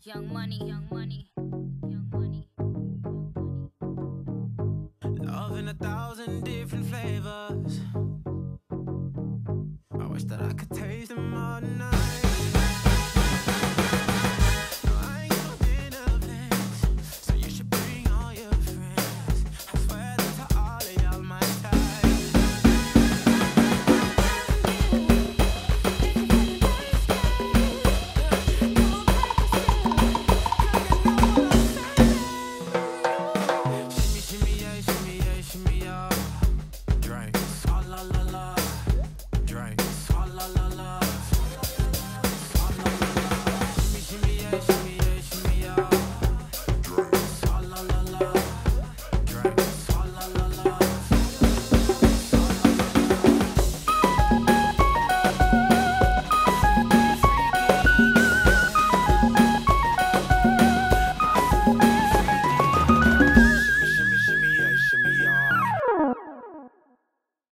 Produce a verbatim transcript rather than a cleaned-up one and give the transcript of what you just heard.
Young money, young money, young money, young money. Love in a thousand different flavors. I wish that I could taste them all tonight.